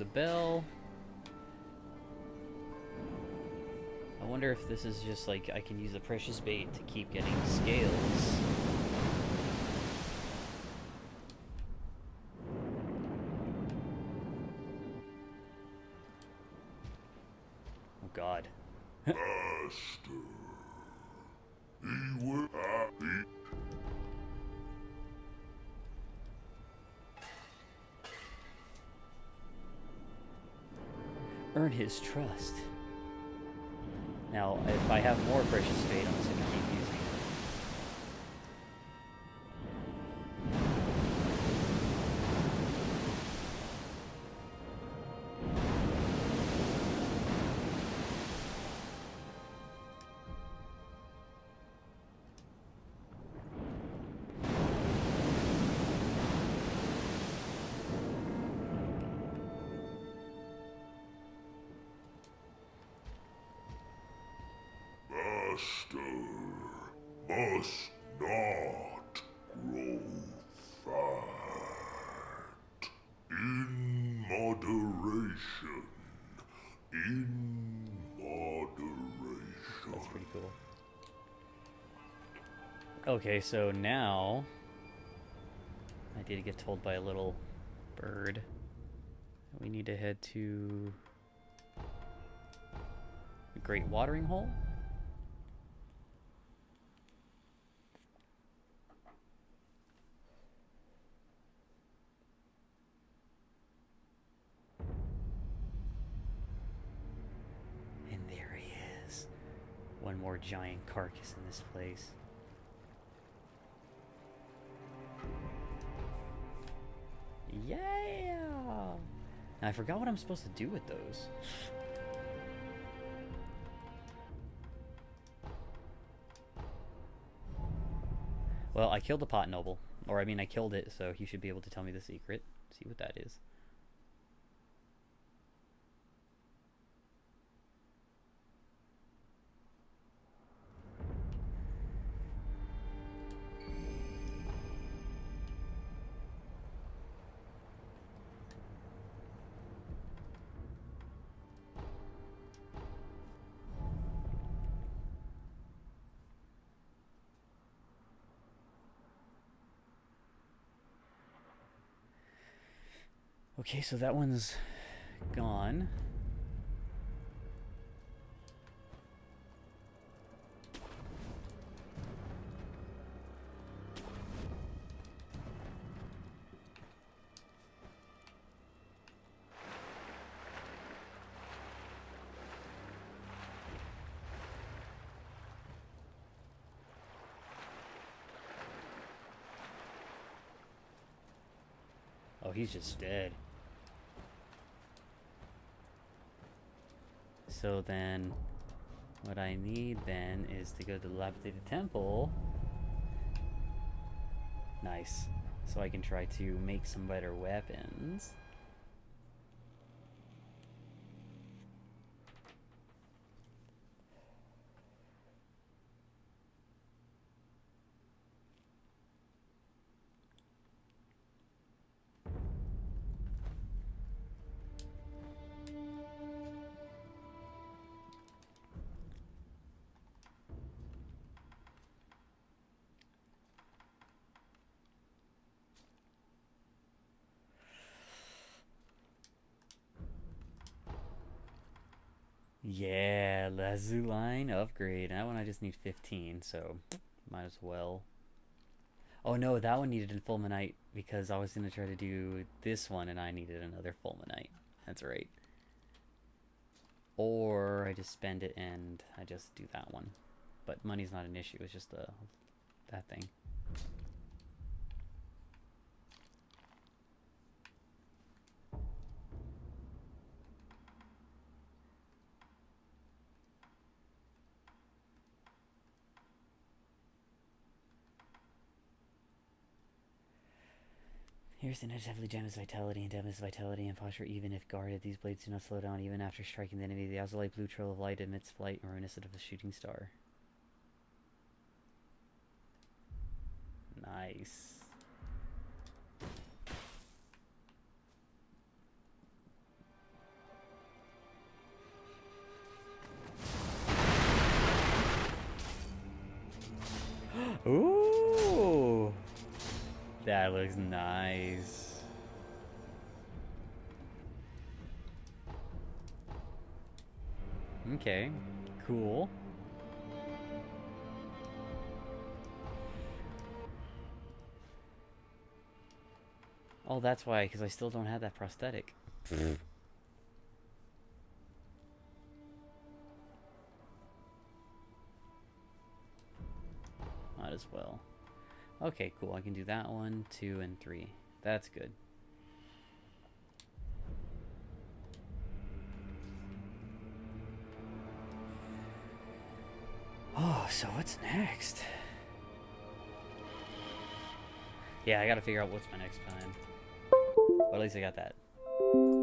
bell. I wonder if this is just like I can use the precious bait to keep getting scales. Oh God. Master, he will happy. Earn his trust. Now, if I have more precious bait, I'm just gonna keep using it. Master must not grow fat. In moderation. In moderation. That's pretty cool. Okay, so now I did get told by a little bird. We need to head to the Great Watering Hole. And there he is. One more giant carcass in this place. Yeah! Now, I forgot what I'm supposed to do with those. Well, I killed the pot noble. Or, I mean, I killed it, so he should be able to tell me the secret. See what that is. Okay, so that one's gone. Oh, he's just dead. So then, what I need then is to go to the dilapidated temple. Nice. So I can try to make some better weapons. Yeah, Lazu line upgrade. That one I just need 15, so might as well. Oh no, that one needed a fulminate because I was going to try to do this one and I needed another fulminate. That's right. Or I just spend it and I just do that one. But money's not an issue, it's just that thing. Here's the edge heavily damages vitality and damages vitality and posture even if guarded. These blades do not slow down even after striking the enemy. The azulite blue trail of light emits flight reminiscent of a shooting star. Nice. That looks nice. Okay, cool. Oh, that's why, because I still don't have that prosthetic. Might as well. Okay, cool. I can do that 1, 2, and 3. That's good. Oh, so what's next? Yeah, I gotta figure out what's my next plan. But at least I got that.